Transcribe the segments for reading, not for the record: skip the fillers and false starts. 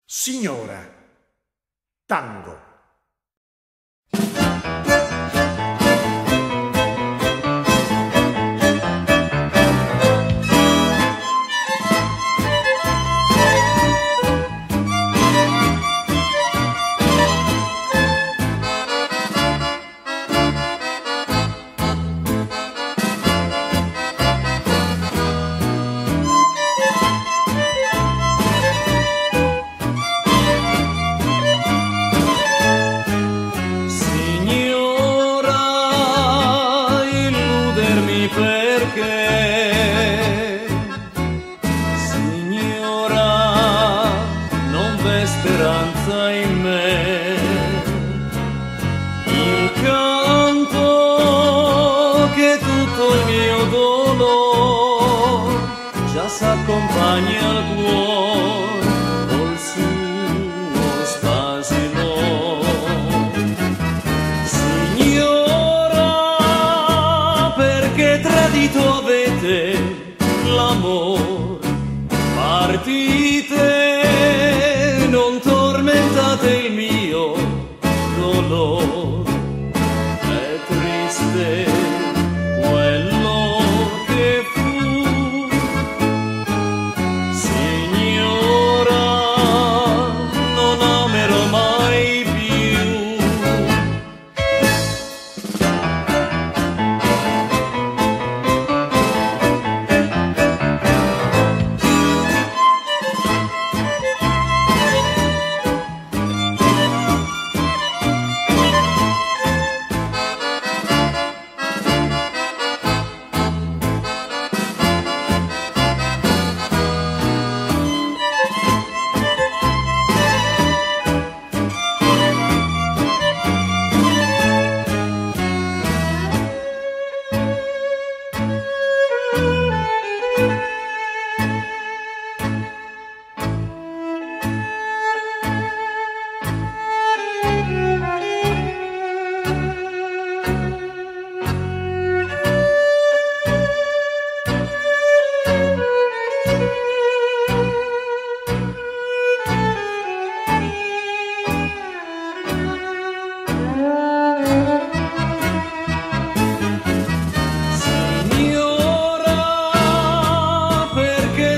Signora, tango. Perché, signora, non v'è speranza in me. Il canto che tutto il mio dolore già s'accompagna al cuore col suo spasimo. Signora, perché tradito avete l'amor, partite, non tormentate il mio dolore. È triste quello che fu, signora, non amerò mai più.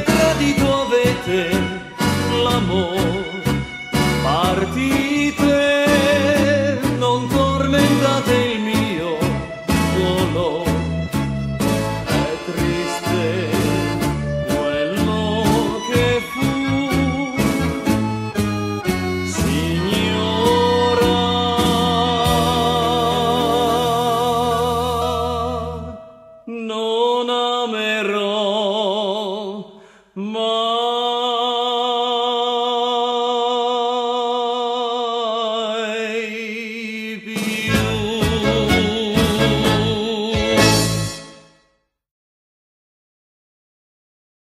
L'amor, partite